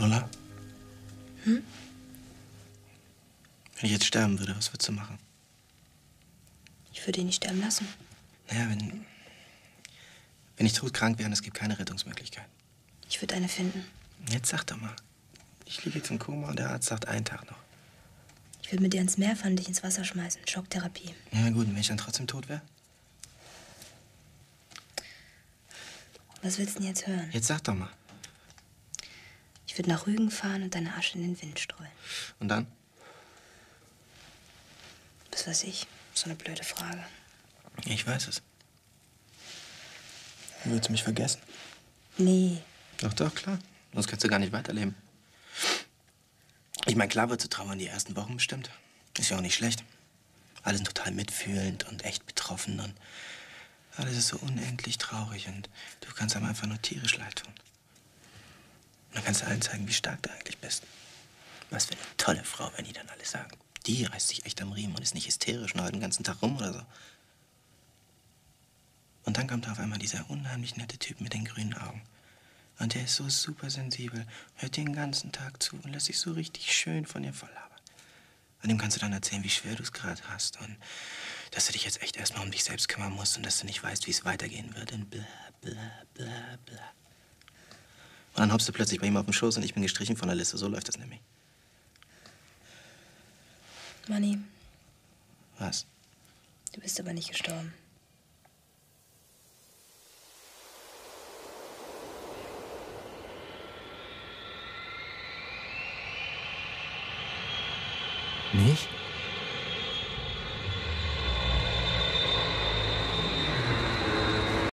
Lola? Hm? Wenn ich jetzt sterben würde, was würdest du machen? Ich würde ihn nicht sterben lassen. Naja, wenn ich todkrank wäre und es gibt keine Rettungsmöglichkeit. Ich würde eine finden. Jetzt sag doch mal. Ich liege jetzt im Koma und der Arzt sagt, einen Tag noch. Ich würde mit dir ins Meer fahren und dich ins Wasser schmeißen. Schocktherapie. Ja gut, und wenn ich dann trotzdem tot wäre? Was willst du denn jetzt hören? Jetzt sag doch mal. Ich würde nach Rügen fahren und deine Asche in den Wind streuen. Und dann? Was weiß ich? So eine blöde Frage. Ich weiß es. Würdest du mich vergessen? Nee. Doch, klar. Sonst könntest du gar nicht weiterleben. Ich meine, klar würdest du trauern die ersten Wochen bestimmt. Ist ja auch nicht schlecht. Alle sind total mitfühlend und echt betroffen und alles ist so unendlich traurig und du kannst einem einfach nur tierisch leid tun. Und dann kannst du allen zeigen, wie stark du eigentlich bist. Was für eine tolle Frau, wenn die dann alle sagen. Die reißt sich echt am Riemen und ist nicht hysterisch und haut den ganzen Tag rum oder so. Und dann kommt da auf einmal dieser unheimlich nette Typ mit den grünen Augen. Und der ist so super sensibel, hört den ganzen Tag zu und lässt sich so richtig schön von dir volllabern. Und dem kannst du dann erzählen, wie schwer du es gerade hast und dass du dich jetzt echt erstmal um dich selbst kümmern musst und dass du nicht weißt, wie es weitergehen wird und bla, bla, bla, bla. Und dann hoppst du plötzlich bei ihm auf dem Schoß und ich bin gestrichen von der Liste. So läuft das nämlich. Manni, Was? du bist aber nicht gestorben. Nicht?